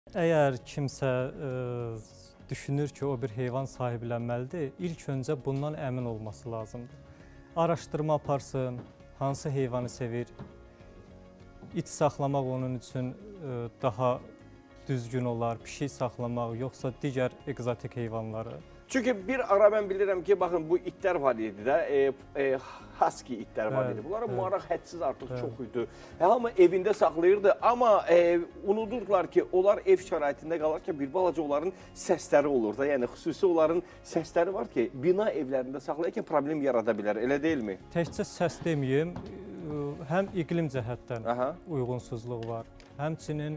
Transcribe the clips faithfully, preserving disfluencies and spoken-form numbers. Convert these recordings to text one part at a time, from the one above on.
Əgər kimsə ə, düşünür ki, o bir heyvan sahiblənməlidir, ilk öncə bundan əmin olması lazımdır. Araşdırma aparsın, hansı heyvanı sevir, it saxlamaq onun üçün ə, daha düzgün olar, pişik saxlamaq, yoxsa digər egzotik heyvanları. Çünki bir ara mən bilirəm ki, baxın bu itlər var idi də, e, e, husky itlər var idi. Bunlara evet. maraq hədsiz artıq evet. çox idi. Hamı evində saxlayırdı, amma e, unudurdular ki, onlar ev şəraitində qalarkən bir balaca onların səsləri olur da. Yəni xüsusi onların səsləri var ki, bina evlərində saxlayarkən problem yarada bilər, elə deyilmi? Təkcə səs deməyim, həm iqlim cəhətdən Aha. uyğunsuzluq var, həmçinin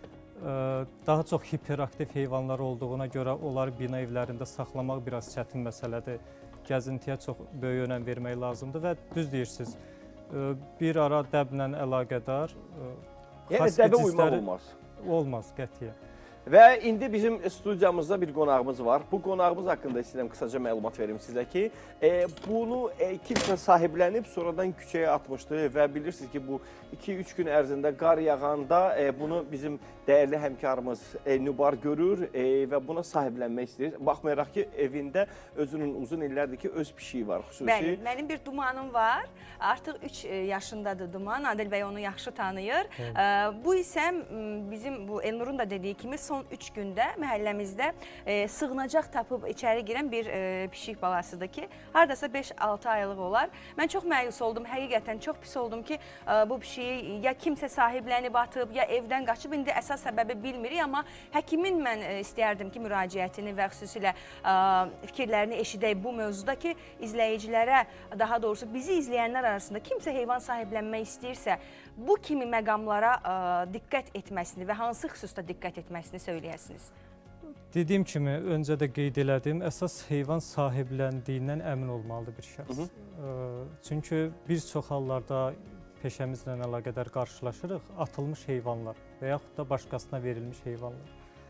daha çox hiperaktiv heyvanlar olduğuna görə onları bina evlərində saxlamaq biraz çətin məsələdir. Gəzintiyə çox böyük önəm vermək lazımdır və düz deyirsiniz, bir ara dəblə əlaqədar yəni dəbə uymaq olmaz. Olmaz, qətiyyən. Və indi bizim studiyamızda bir qonağımız var. Bu qonağımız haqqında istəyirəm qısaca məlumat verim sizə ki, e, bunu e, kimsə sahiblənib, sonradan küçəyə atmışdı və bilirsiniz ki, bu iki üç gün ərzində qar yağanda e, bunu bizim dəyərli həmkarımız e, Nübar görür e, və buna sahiblənmək istəyir. Baxmayaraq ki, evində özünün uzun illərdir ki, öz pişiyi var xüsusi. Bəli, mənim bir dumanım var. Artıq üç yaşındadır duman. Adil bəy onu yaxşı tanıyır. Evet. E, bu isə bizim bu Elnurun da dediyi kimi son üç gündə məhəlləmizdə e, sığınacaq tapıb içəri girən bir e, pişik balasıdır ki, haradasa beş altı aylıq olar. Mən çox məyus oldum, həqiqətən çox pis oldum ki, e, bu pişiyi ya kimsə sahiblənib atıb, ya evdən qaçıb, indi əsas səbəbi bilmirik, amma həkimin mən e, istəyərdim ki, müraciətini və xüsusilə e, fikirlərini eşidək bu mövzuda ki, izləyicilərə, daha doğrusu bizi izləyənlər arasında kimsə heyvan sahiblənmək istəyirsə, bu kimi məqamlara ə, diqqət etməsini və hansı xüsusda diqqət etməsini söyləyəsiniz? Dediyim kimi, öncə də qeyd elədim, əsas heyvan sahibləndiyindən əmin olmalıdır bir şəxs. Hı -hı. Çünki bir çox hallarda peşəmizlə əlaqədar qarşılaşırıq, atılmış heyvanlar və yaxud da başqasına verilmiş heyvanlar.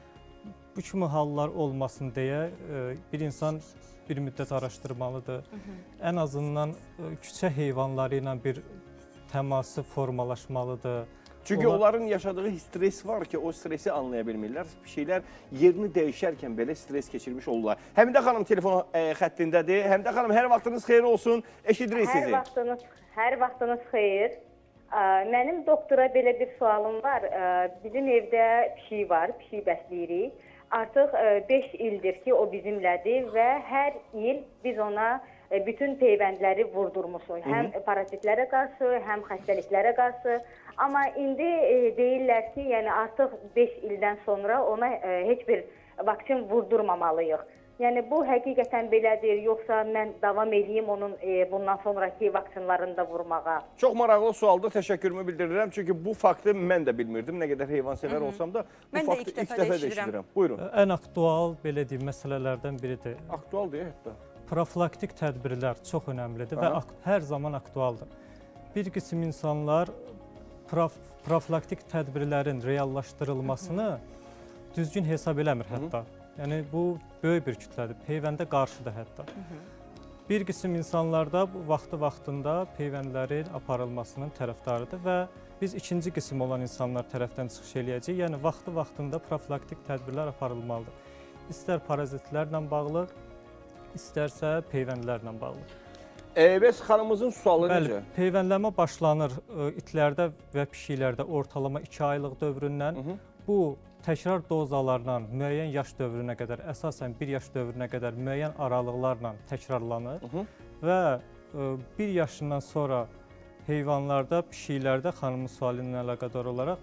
Bu kimi hallar olmasın deyə bir insan bir müddət araşdırmalıdır. Hı -hı. Ən azından küçə heyvanları ilə bir təması formalaşmalıdır. Çünki Onlar... onların yaşadığı stres var ki, o stresi anlaya bilmirlər. Bir şeylər yerini dəyişərkən belə stres keçirmiş olurlar. Həmidə xanım telefon e, xəttindədir. Həmidə xanım, hər vaxtınız xeyir olsun. Eşidirik sizi. Hər vaxtınız, hər vaxtınız xeyir. Mənim doktora belə bir sualım var. Bizim evdə pişik var, pişik bəsləyirik. Artıq beş ildir ki, o bizimlədir və hər il biz ona bütün peyvəndləri vurdurmuşuq. Həm parazitlərə qarşı, həm xəstəliklərə qarşı. Amma indi e, deyirlər ki, yəni artıq beş ildən sonra ona e, heç bir vaksin vurdurmamalıyıq. Yəni bu həqiqətən belədir, yoxsa mən davam edeyim onun e, bundan sonraki vaksinlarını da vurmağa? Çox maraqlı sualdır, təşəkkürümü bildirirəm. Çünki bu faktı mən də bilmirdim. Nə qədər heyvansevər olsam da bu mən faktı ilk ilk dəfə, dəfə də eşidirəm. Buyurun. Ən aktual, belə deyim, məsələlərdən biridir. Aktual deyək hətta. Profilaktik tədbirlər çox önəmlidir Aha. və hər zaman aktualdır. Bir qism insanlar prof profilaktik tədbirlərin reallaşdırılmasını Hı -hı. düzgün hesab eləmir hətta. Hı -hı. Yəni bu böyük bir kütlədir, peyvəndə qarşıdır hətta. Hı -hı. Bir qism insanlar da bu vaxtı-vaxtında peyvəndlərin aparılmasının tərəfdarıdır və biz ikinci qism olan insanlar tərəfdən çıxış eləyəcəyik. Yəni vaxtı-vaxtında profilaktik tədbirlər aparılmalıdır. İstər parazitlərlə bağlı, istərsə peyvəndlərlə bağlı. Bəs xanımızın sualı Bəli, necə? Peyvəndləmə başlanır itlərdə və pişiklərdə ortalama iki aylıq dövründən. Hı -hı. Bu təkrar dozalarla müəyyən yaş dövrünə qədər, əsasən bir yaş dövrünə qədər müəyyən aralıqlarla təkrarlanır. Hı -hı. Və bir yaşından sonra heyvanlarda, pişiklərdə xanımın sualı ilə əlaqədar olaraq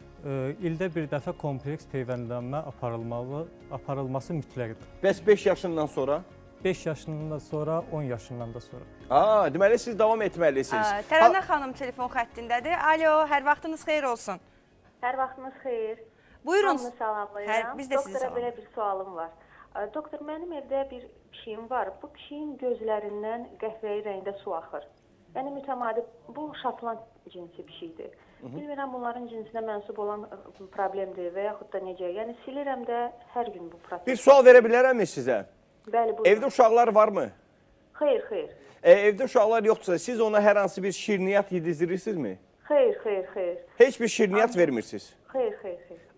ildə bir dəfə kompleks peyvəndlənmə aparılmalı, aparılması mütləqdir. Bəs beş yaşından sonra? beş yaşından sonra, on yaşından da sonra. Aa, deməli siz davam etməlisiniz. Tərənə xanım telefon xəttindədir. Alo, hər vaxtınız xeyir olsun. Hər vaxtınız xeyir. Buyurun. Hamını salamlayıram. Hər, biz də sizi Doktora belə bir sualım var. Doktor, mənim evdə bir pişiyim var. Bu pişiyin gözlərindən qəhvəyi rəngdə su axır. Yəni mütəmadi, bu Şotland cinsi pişikdir. Hı -hı. Bilmirəm bunların cinsinə mənsub olan problemdir və yaxud da necə. Yəni silirəm də hər gün bu proses. Bir sual verə bilərəmmi sizə? Bəli, buyurun. Evdə uşaqlar varmı? Xeyr, xeyr. E, evdə uşaqlar yoxdursa, siz ona hər hansı bir şirniyyat yedizdirirsinizmi? Xeyr, xeyr, xeyr. Heç bir şirniyyat vermirsiniz? Xeyr, xeyr, xeyr.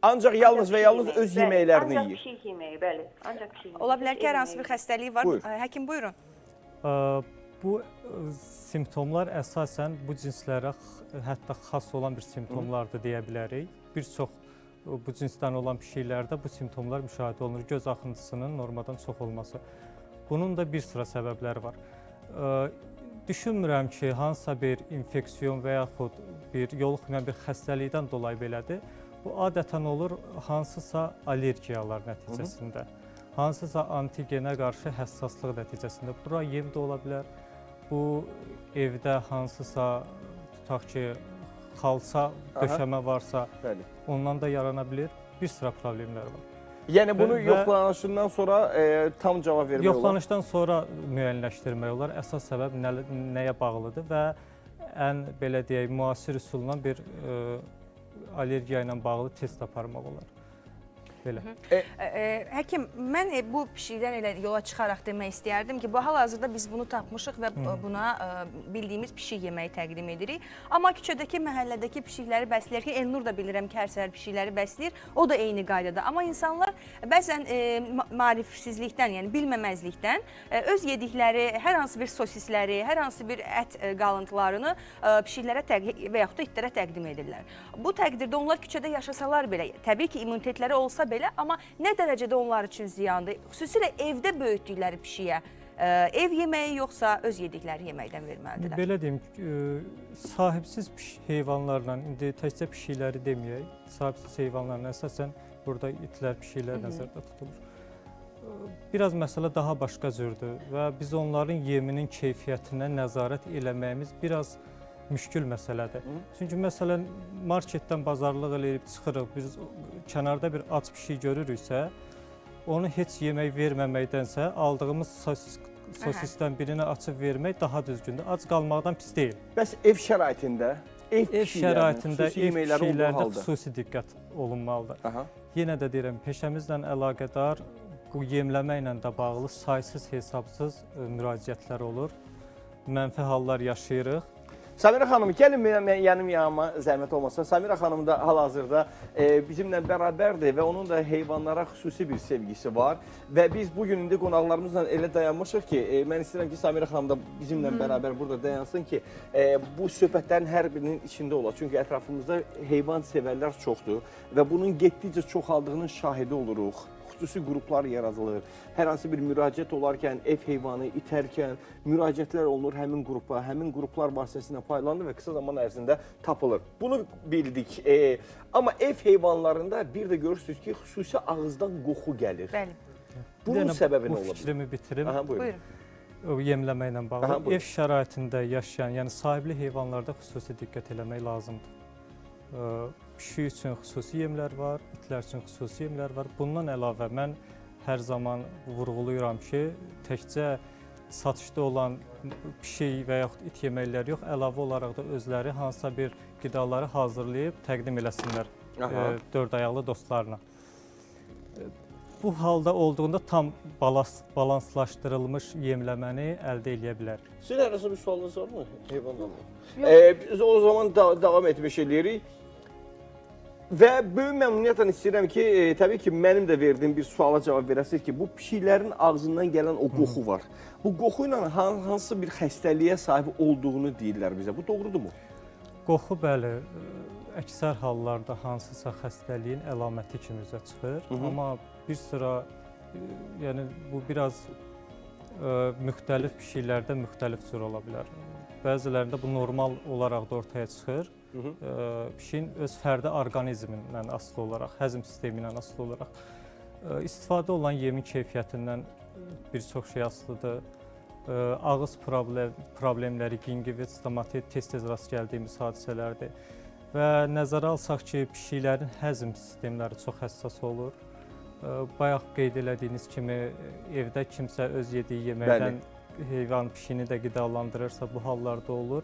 Ancaq yalnız və yalnız öz Bəli, yeməklərini ancaq yeyir. pişik yeməyi, bəli. Ancaq pişik yeməyi. Ola bilər ki, Ev hər hansı bir yeməyi. xəstəliyi var. Buyur. Həkim buyurun. Ə, Bu ə, simptomlar əsasən bu cinslərə x- hətta xas olan bir simptomlardır deyə bilərik. Bir çox ə, bu cinsdən olan pişiklərdə bu simptomlar müşahidə olunur. Göz axıntısının normadan çox olması. Bunun da bir sıra səbəbləri var. Ə, Düşünmürəm ki, hansısa bir infeksiyon və yaxud bir yoluxmayan bir xəstəlikdən dolayı belədir. Bu adətən olur hansısa allergiyalar nəticəsində, hansısa antigenə qarşı həssaslıq nəticəsində. Bura yem də ola bilər. Bu evdə hansısa, tutaq ki, xalça, döşəmə varsa, Bəli. ondan da yarana bilir. Bir sıra problemlər var. Yəni bunu Və- yoxlanışından sonra e, tam cavab vermək olar. Yoxlanışdan sonra müəyyənləşdirmək olar. Əsas səbəb nə, nəyə bağlıdır və ən belə deyək, müasir üsulla bir ə, allergiya ilə bağlı test aparmaq olar. Belə. Ə, ə, Həkim, mən e, bu pişikdən elə yola çıxaraq demək istəyərdim ki, bu hal-hazırda biz bunu tapmışıq və Hı. buna ə, bildiyimiz pişik yeməyi təqdim edirik. Amma küçədəki, məhəllədəki pişikləri bəsləyir ki, Elnur da bilirəm ki, hər səhər pişikləri bəsləyir. O da eyni qaydada. Amma insanlar bəzən e, ma marifsizlikdən, yəni bilməməzlikdən e, öz yedikləri hər hansı bir sosisləri, hər hansı bir ət e, qalıntılarını e, pişiklərə və yaxud da itlərə təqdim edirlər. Bu təqdirdə onlar küçədə yaşasalar belə, təbii ki, immunitetləri olsa belə, belə, amma nə dərəcədə onlar üçün ziyandır? Xüsusilə evdə böyütdükləri pişiyə ə, ev yeməyi yoxsa öz yedikləri yeməkdən verməlidirlər? Belə deyim, ə, sahibsiz heyvanlarla, indi təkcə pişikləri deməyək, sahibsiz heyvanlarla əsasən burada itlər, pişiklər nəzərdə tutulur. Biraz məsələ daha başqa cürdür və biz onların yeminin keyfiyyətinə nəzarət eləməyimiz biraz müşkül məsələdir. Hı? Çünki məsələn, marketdən bazarlıq eləyib çıxırıq, biz kənarda bir aç pişik görürüksə, onu heç yemək verməməkdənsə, aldığımız sosis, sosisdən birini açıb vermək daha düzgündür. Ac qalmaqdan pis deyil. Bəs ev şəraitində, ev, ev şəraitində, xüsusi ev pişiklərdə xüsusi diqqət olunmalıdır. Aha. Yenə də deyirəm, peşəmizlə əlaqədar bu yemləmə ilə də bağlı saysız hesabsız müraciətlər olur. Mənfi hallar yaşayırıq. Samira xanım, gəlin mənim yanım yanıma zəhmət olmasa. Samira xanım da hal-hazırda e, bizimlə bərabərdir və onun da heyvanlara xüsusi bir sevgisi var. Və biz bugün indi qonaqlarımızla elə dayanmışıq ki, e, mən istəyirəm ki, Samira xanım da bizimlə hmm. bərabər burada dayansın ki, e, bu söhbətlərin hər birinin içində olar. Çünki ətrafımızda heyvan sevərlər çoxdur və bunun getdikcə çoxaldığının şahidi oluruq. Xüsusi qruplar yaradılır. Hər hansı bir müraciət olarkən, ev heyvanı itərkən müraciətlər olunur həmin qrupa, həmin qruplar vasitəsilə paylanır və qısa zaman ərzində tapılır. Bunu bildik. E, amma ev heyvanlarında bir də görürsünüz ki, xüsusi ağızdan qoxu gəlir. Bəli. Bunun səbəbi nə ola bilər? Bu fikrimi bitirim. Aha, buyurun. O yemləmə ilə bağlı. Aha, ev şəraitində yaşayan, yəni sahibli heyvanlarda xüsusi diqqət eləmək lazımdır. Pişik üçün xüsusi yemlər var, itlər üçün xüsusi yemlər var. Bundan əlavə mən hər zaman vurğuluyuram ki, təkcə satışda olan pişik və yaxud it yeməkləri yox, əlavə olaraq da özləri hansısa bir qidaları hazırlayıb təqdim eləsinlər e, dörd ayaqlı dostlarına. Bu halda olduğunda tam balans, balanslaşdırılmış yemləməni əldə edə bilər. Sizin arasında bir sualınız var mı? Heyvanlarla. Ee, biz o zaman da davam etmiş eləyirik. Və böyük məmnuniyyətlə istəyirəm ki, e, təbii ki, mənim də verdiyim bir suala cavab verəsiniz ki, bu pişiklərin ağzından gələn o qoxu var. Bu qoxu ilə hansı bir xəstəliyə sahib olduğunu deyirlər bizə. Bu doğrudurmu? Qoxu, bəli, əksər hallarda hansısa xəstəliyin əlaməti kimi üzə çıxır. Hı -hı. Amma bir sıra, yəni bu biraz ə, müxtəlif pişiklərdə müxtəlif cür ola bilər. Bəzilərində bu normal olaraq da ortaya çıxır. Hı -hı. Ə, pişiyin öz fərdi orqanizmindən asılı olaraq, həzm sistemindən asılı olaraq ə, istifadə olunan yemin keyfiyyətindən bir çox şey asılıdır. Ə, ağız problem, problemləri, gingivit, stomatit tez-tez rast gəldiyimiz hadisələrdir. Və nəzərə alsaq ki, pişiklərin həzm sistemləri çox həssas olur. Ə, bayaq qeyd elədiyiniz kimi evdə kimsə öz yediyi yeməkdən Bəli. heyvan pişiyini də qidalandırırsa bu hallarda olur.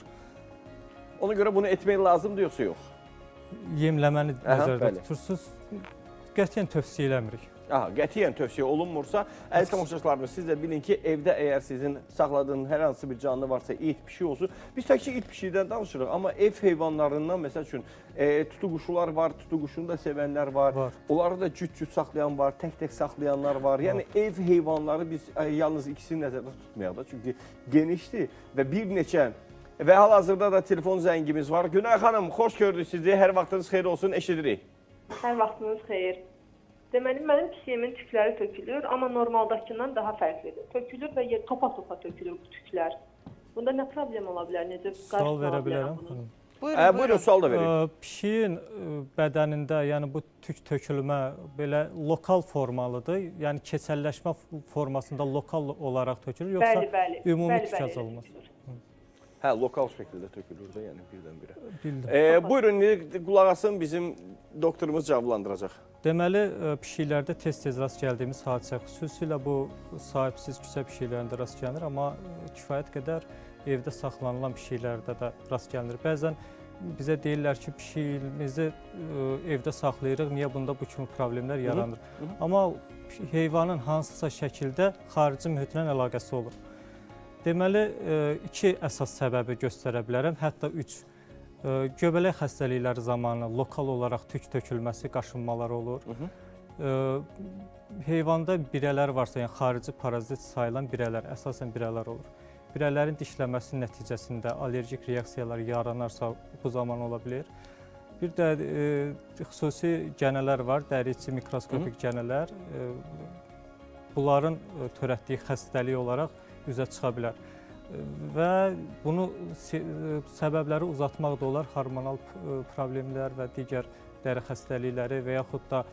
Ona görə bunu etmək lazımdır yoxsa yox? Yemləməni nəzərdə tutursunuz. qətiyyən tövsiyə eləmirik. Aha, qətiyyən tövsiyə olunmursa, əziz tamaşaçılarımız, siz də bilin ki, evdə əgər sizin saxladığınız hər hansı bir canlı varsa, it, pişik olsun, biz təkcə it, pişikdən danışırıq, amma ev heyvanlarından, məsəl üçün, e, tutuquşular var, tutuquşunu da sevənlər var, var. Onları da cüt-cüt saxlayan var, tək-tək saxlayanlar var. Yəni, var. Ev heyvanları biz e, yalnız ikisini nəzərdə tutmayaq da, çünki genişdir və bir neçə və hal-hazırda da telefon zəngimiz var. Günay xanım, xoş gördük sizi, hər vaxtınız xeyir olsun, eşidirik. Hər vaxtınız xeyir. Deməli, mənim pisiyimin tükləri tökülür, amma normaldakından daha fərqlidir. Tökülür və topa-topa tökülür bu tüklər. Bunda nə problem ola bilər? Necə sual verə bilərəm? Buyurun, ə, buyurun, sual da verin. Pişiyin bədənində, yəni bu tük tökülmə belə lokal formalıdır, yəni keçəlləşmə formasında lokal olaraq tökülür, yoxsa bəli, bəli, ümumi bəli, tük azalması? Hə, lokal şəkildə tökülür də, yəni birdən-birə. Bildim. E, buyurun, qulaq asın, bizim doktorumuz cavablandıracaq. Deməli, pişiklərdə tez-tez rast gəldiyimiz hadisə, xüsusilə bu sahibsiz küçə pişiklərində rast gəlinir, amma kifayət qədər evdə saxlanılan pişiklərdə də rast gəlinir. Bəzən bizə deyirlər ki, pişiyimizi evdə saxlayırıq, niyə bunda bu kimi problemlər yaranır? Hı -hı. Amma heyvanın hansısa şəkildə xarici mühitlə əlaqəsi olur. Deməli, iki əsas səbəbi göstərə bilərəm, hətta üç. Göbələk xəstəlikləri zamanı lokal olaraq tük tökülməsi, qaşınmalar olur. Hı -hı. Heyvanda birələr varsa, yəni xarici parazit sayılan birələr, əsasən birələr olur. Birələrin dişləməsi nəticəsində allergik reaksiyalar yaranarsa bu zaman ola bilir. Bir də e, xüsusi gənələr var, dəri içi mikroskopik Hı -hı. gənələr. E, bunların törətdiyi xəstəlik olaraq üzə çıxa bilər. Və bunu səbəbləri uzatmaq da olar, hormonal problemlər və digər dəri xəstəlikləri və yaxud da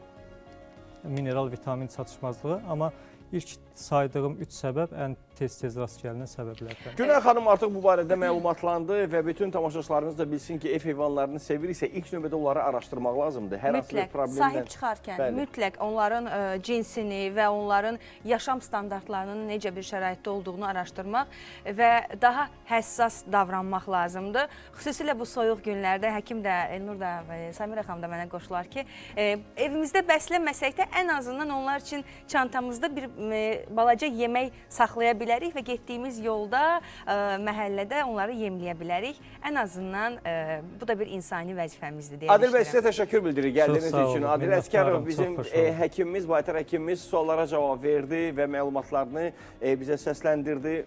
mineral vitamin çatışmazlığı. Amma ilk saydığım üç səbəb ən tez-tez rast gəlinən səbəblərdən. Günay xanım artıq bu barədə məlumatlandı və bütün tamaşaçılarımız da bilsin ki, ev heyvanlarını seviriksə ilk növbədə onları araşdırmaq lazımdır. Hər hansı bir problemdən. Sahib çıxarkən Bəli. mütləq onların ə, cinsini və onların yaşam standartlarının necə bir şəraitdə olduğunu araşdırmaq və daha həssas davranmaq lazımdır. Xüsusilə bu soyuq günlərdə həkim də, Elnur da, Samirə xanım da mənə qoşular ki, e, evimizdə bəslənməsək də ən azından onlar üçün çantamızda bir e, balaca yemək saxlaya bilərik və getdiyimiz yolda, ə, məhəllədə onları yemləyə bilərik. Ən azından ə, bu da bir insani vəzifəmizdir. Adil bəy, sizə təşəkkür bildirik gəldiyiniz üçün. Adil Əskərov bizim e, həkimimiz, baytar həkimimiz suallara cavab verdi və məlumatlarını e, bizə səsləndirdi.